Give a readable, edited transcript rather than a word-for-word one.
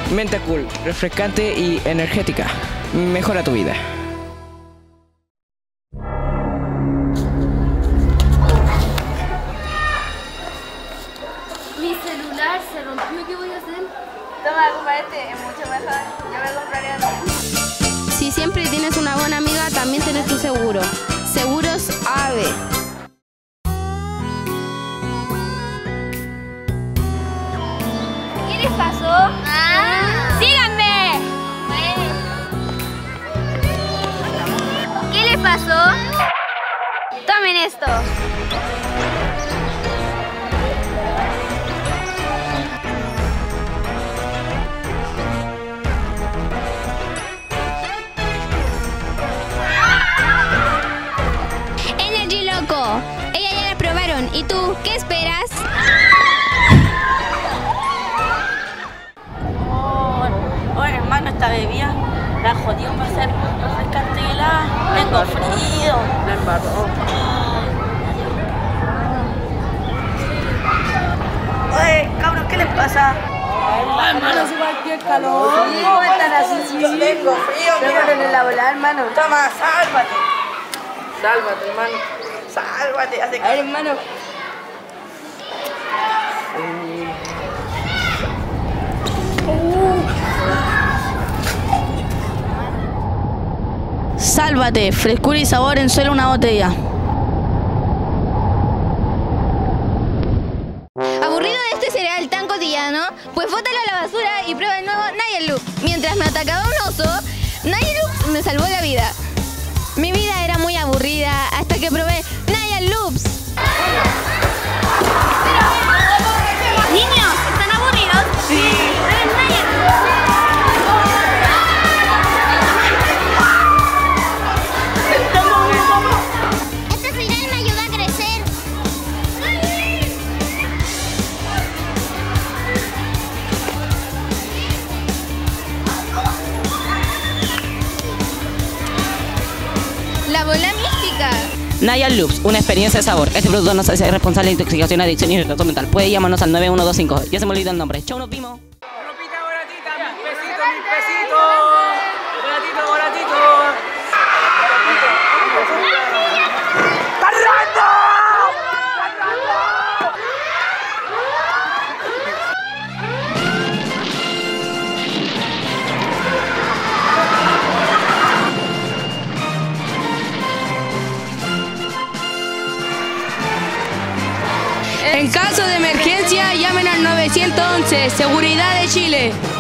Menta Cool, refrescante y energética. Mejora tu vida. Mi celular se rompió, ¿qué voy a hacer? Toma, compa, este es mucho mejor. Yo me compraría otro. Si siempre tienes una buena amiga, también tenés tu seguro. Seguros AVE. ¿Qué les pasó? ¡Síganme! ¿Qué les pasó? Tomen esto. Energy Loco. Ella ya la probaron. ¿Y tú qué esperas? Oh, hermano, esta bebida la jodió para hacer refrescante y helada. Tengo frío. La embarró. Oye, cabros, ¿qué les pasa? Hermano, si cualquier calor. Sí, ¿cómo están así? Yo tengo frío, mira. En la bola, hermano. Toma, sálvate. Sálvate, hermano. Sálvate. Hace A ver, hermano. Sálvate, frescura y sabor en solo una botella. ¿Aburrido de este cereal tan cotidiano? Pues bótalo a la basura y prueba el nuevo Naya Loop. Mientras me atacaba un oso, Naya Loop me salvó la vida. Mi vida era muy aburrida hasta que probé Naya Loops. Niños, ¿están aburridos? Sí. Este cereal me ayuda a crecer. La bola mística. Naya Loops, una experiencia de sabor. Este producto no se hace responsable de intoxicación, adicción y retraso mental. Puede llamarnos al 9125. Ya se me olvidó el nombre. Chau, nos vimos. Ropita baratita, 1000 pesitos. Baratito, baratito. En caso de emergencia, llamen al 911, Seguridad de Chile.